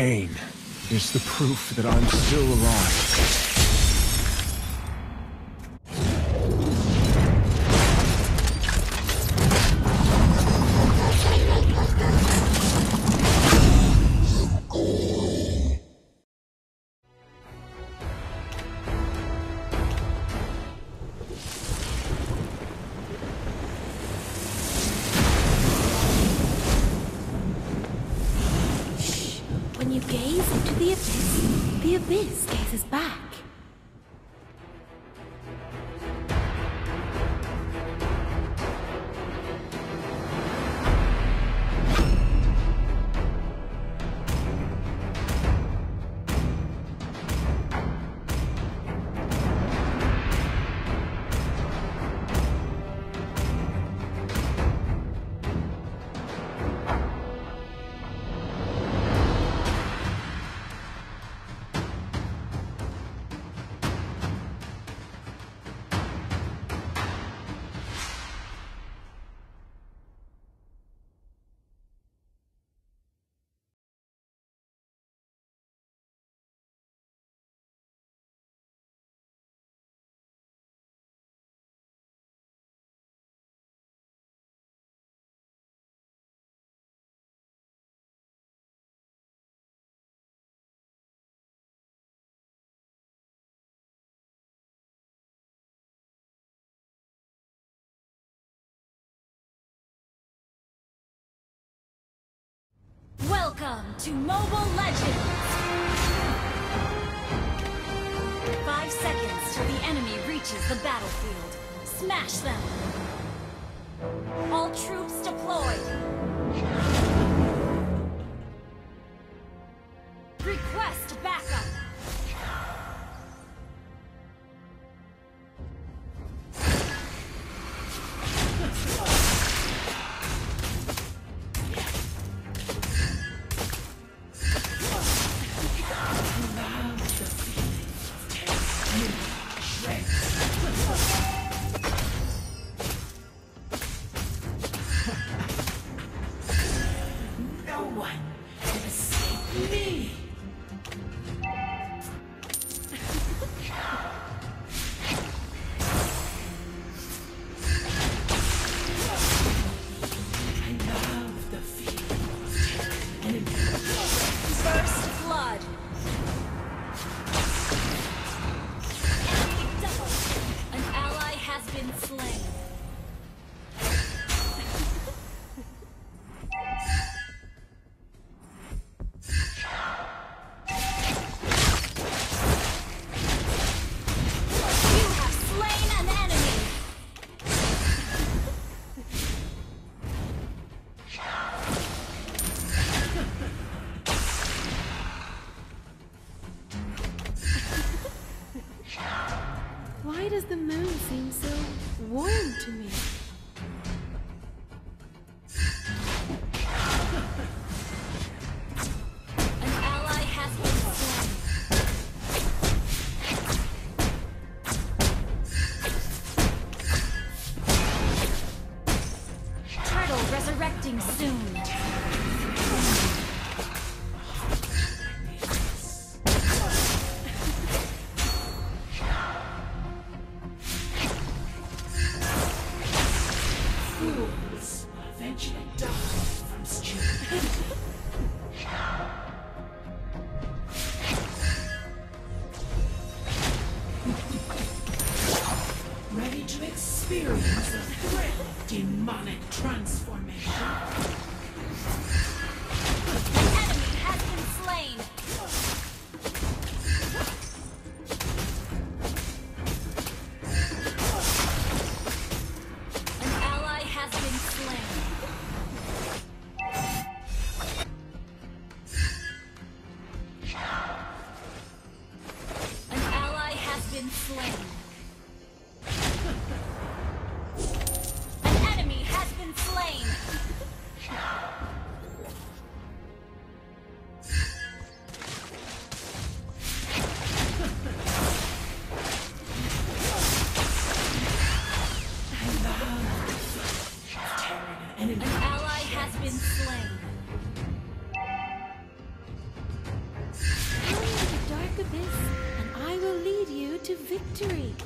pain is the proof that I'm still alive. When you gaze into the abyss gazes back. Welcome to Mobile Legends! 5 seconds till the enemy reaches the battlefield. Smash them! All troops deployed! Request backup! Why does the moon seem so warm to me? An ally has been slain. Turtle resurrecting soon. Fools will eventually die from stupidity. Ready to experience the thrill of demonic transformation? An enemy has been slain. An ally has been slain. An ally has been slain. An enemy has been slain. An ally has been slain. to victory.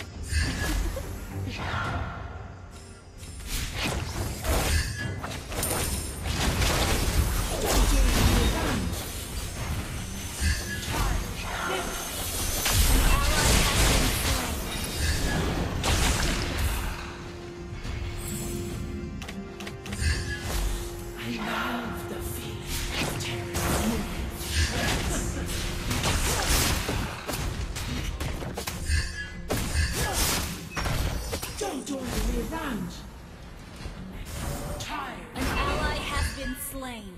An ally has been slain.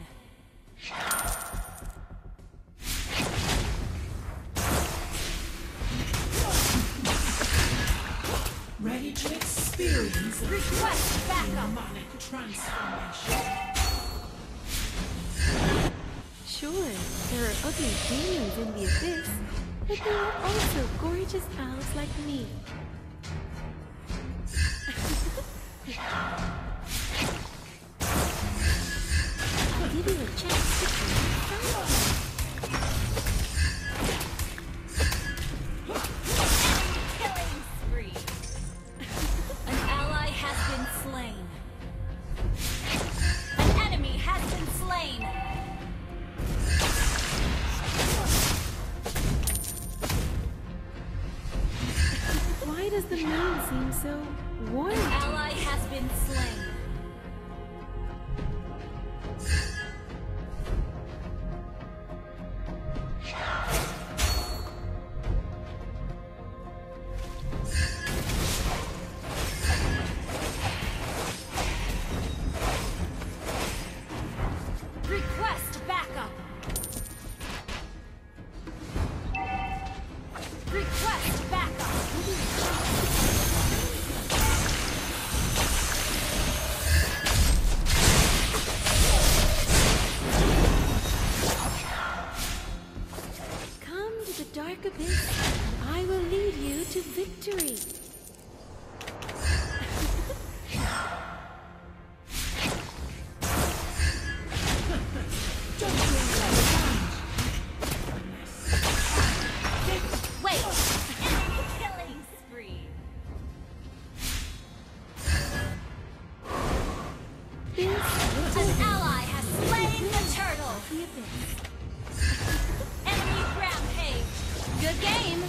Ready to experience a Request backup. demonic transformation. Sure, there are ugly demons in the abyss, but there are also gorgeous pals like me. I'll give you a chance to turn around. Killing spree. An ally has been slain. An enemy has been slain. Why does the moon seem so warm? An ally has been slain. Request backup. Request backup. Come to the dark abyss, and I will lead you to victory. Wait! Enemy killing spree. This An ally has slain the turtle. the abyss. Enemy rampage. Good game.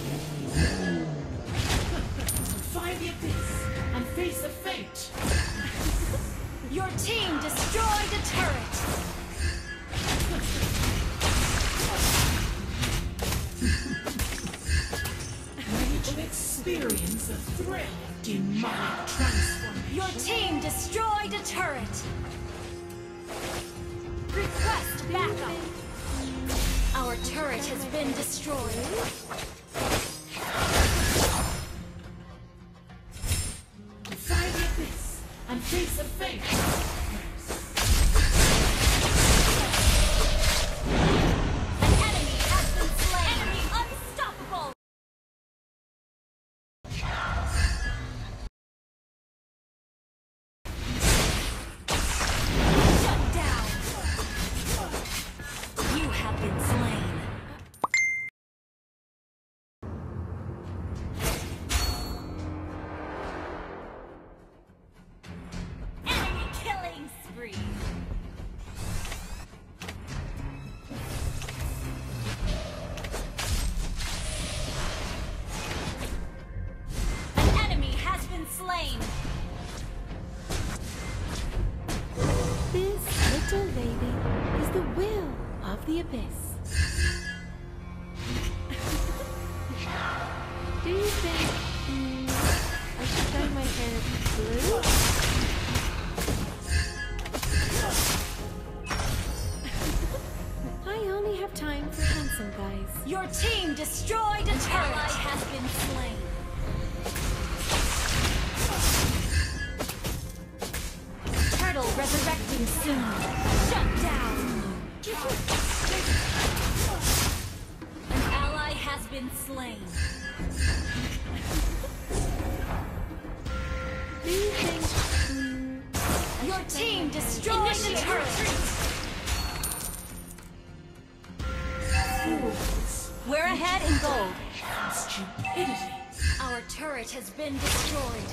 Defy the abyss and face the fate. Your team destroyed a turret. Ready to experience the thrill of demonic transformation. Your team destroyed a turret. Request backup. Our turret has been destroyed. Defy the abyss and face the fate. An enemy has been slain. Enemy unstoppable. Shut down. You have been slain. Enemy killing spree. An enemy has been slain. This little lady is the will of the abyss. Do you think I should dye my hair blue? I only have time for handsome guys. Your team destroyed a turret. Ally has been slain. Turtle resurrecting soon. Shut down. An ally has been slain. Do you think Your team destroyed the turret. Fools We're ahead in gold. and stupidity. Our turret has been destroyed.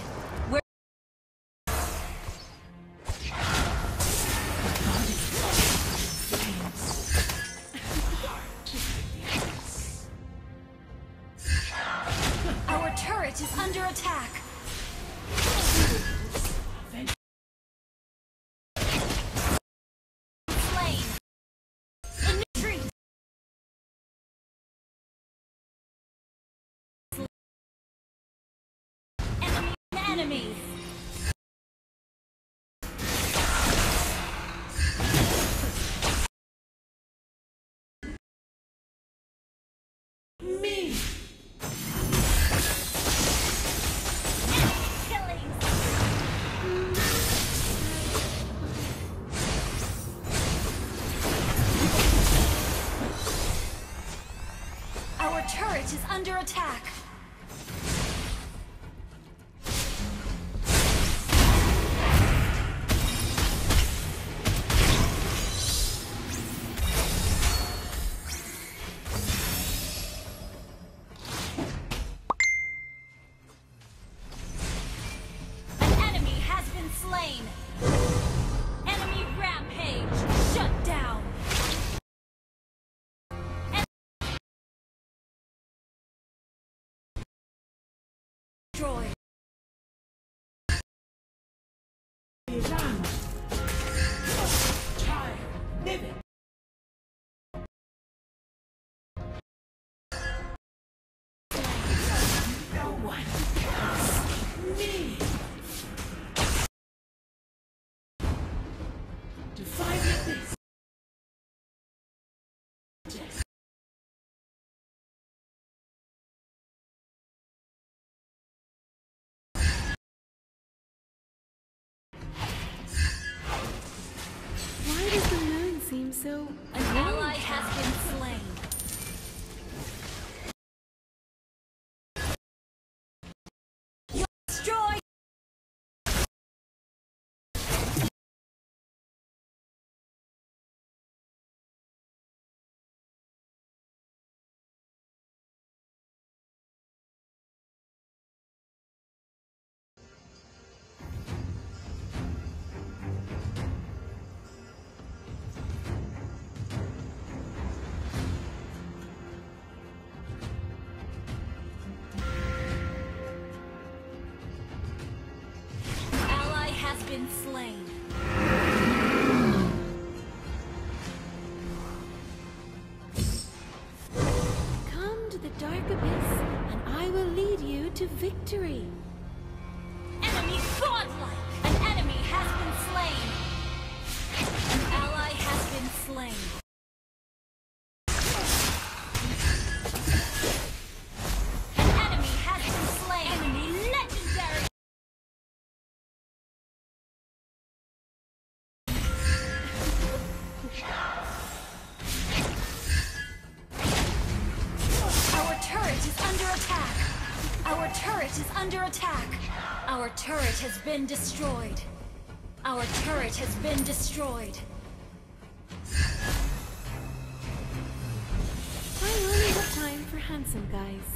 Our turret is under attack. Slain. In retreat. Enemies. Me! Our turret is under attack. An enemy has been slain. Enemy rampage. Shut down. Destroyed. Iran! Child, living! No one else! Me! To fight with this! Death. Why does the moon seem so An ally has been slain. You're destroyed. Ally has been slain. Come to the dark abyss, and I will lead you to victory. Enemy godlike. An enemy has been slain. An ally has been slain. An enemy has been slain. Enemy legendary. Our turret is under attack. Our turret is under attack. Our turret has been destroyed. Our turret has been destroyed. I only have time for handsome guys.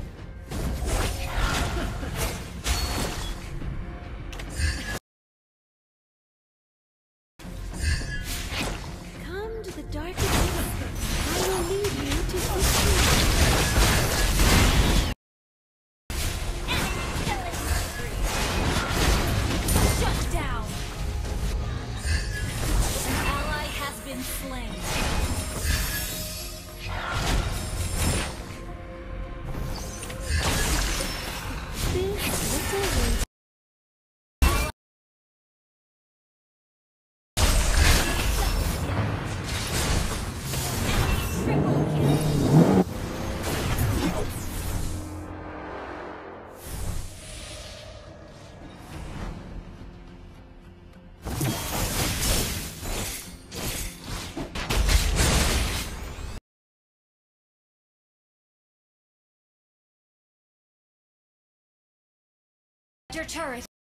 Come to the dark abyss. I will lead you to victory. Enemy killing spree. Shut down. An ally has been slain. This little winter. Triple kill. Your turret.